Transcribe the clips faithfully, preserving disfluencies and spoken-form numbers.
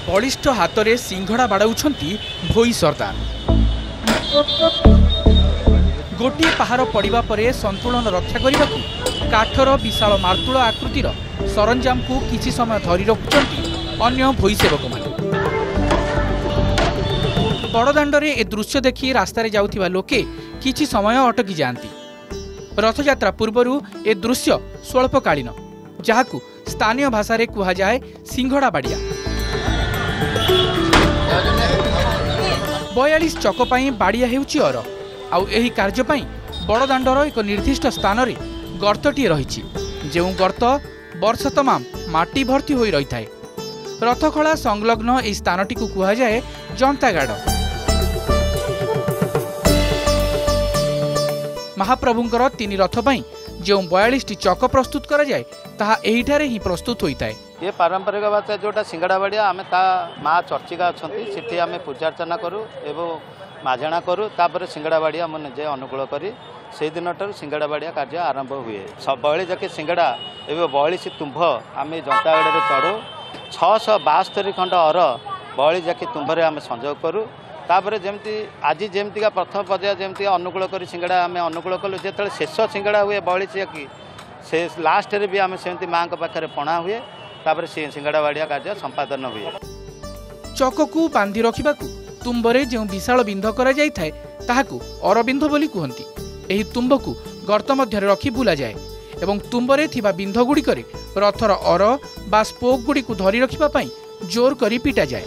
बलिष्ठ हाथ में सिंघड़ा बाड़ाउछंती भोई सरदार। गोटे पहाड़ पड़ा पर संतुलन रक्षा करने को काठर विशाल मार्तुल आकृतिर सरंजाम को किसी समय धरी रखुंट अन्य भोई सेवक मान। बड़दाण्डे ए दृश्य देखि रास्तार जाउथिबा लोके किछि समय अटकी जाती। रथयात्रा पूर्वरु ए दृश्य स्वल्पकालीन, जहाकु स्थानीय भाषा रे कुहा जाए सिंघड़ा बाड़िया। बयालीस चक पाई बाड़िया हेउछि अर आउ एही कार्य पाई बड़दाण्डर एक निर्दिष्ट स्थान रे गर्तटी रहिछि, जेउ गर्त वर्ष तमाम माटी भर्ती होई रही थाए। रथखला संलग्न एही स्थानटी को कुहा जाए जंतागाड़। महाप्रभुंकर तीन रथ पाई जो बयालीस टी चक प्रस्तुत करा जाए ताहा एहिठारे ही प्रस्तुत होता है। ये पारंपरिक बात जोटा सिंगड़ा बाड़िया आम ता माँ चर्चिका अच्छा से आम पूजा अर्चना करूँ एवं माझेणा करूँ, तापर सिंगड़ा बाड़िया आम निजे अनुकूल करी से दिन ठार सिंगड़ा बाड़िया कार्य आरंभ हुए। सब बहली जाके सिंगड़ा एवं बयालीस तुम्भ आम जंतागढ़ चढ़ू। छःश बास्तरी खंड अर बहली जाके तुम्भरे आम संजोग करूँ। तापर जमती आज जमती प्रथम पर्याय जमती अनुकूल कर सिंगड़ा आम अनुकूल कलु जो शेष सिंगड़ा हुए बहली जाकि से लास्ट रे भी आम सेमती माँ पाखे पणा हुए, तापर से सिंगड़ा बाड़िया कार्य संपादन हुए। चक को बांधि रखा तुम्बरे जो विशाल बिंध करा जाय थाए ताहाकु अरबिंध बोली कहती। एही तुम्ब को गर्त मध्य रखी बुला जाए एवं तुम्बरे थिबा बिंध गुड़िकरे रथर अर बा स्पोक गुड़ी को धरी रखिबा पई जोर करी पिटा जाए।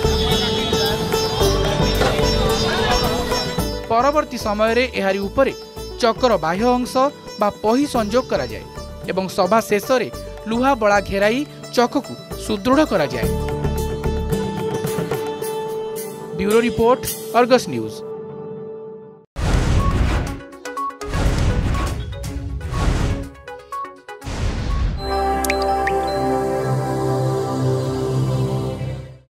परवर्ती समय रे एहारी उपरे चक्र बाह्य अंश बा पही संजोग करा जाए एवं सभा शेष रे लुहा बड़ा घेराई चक को सुदृढ़ करा जाए। Bureau report, Argus news.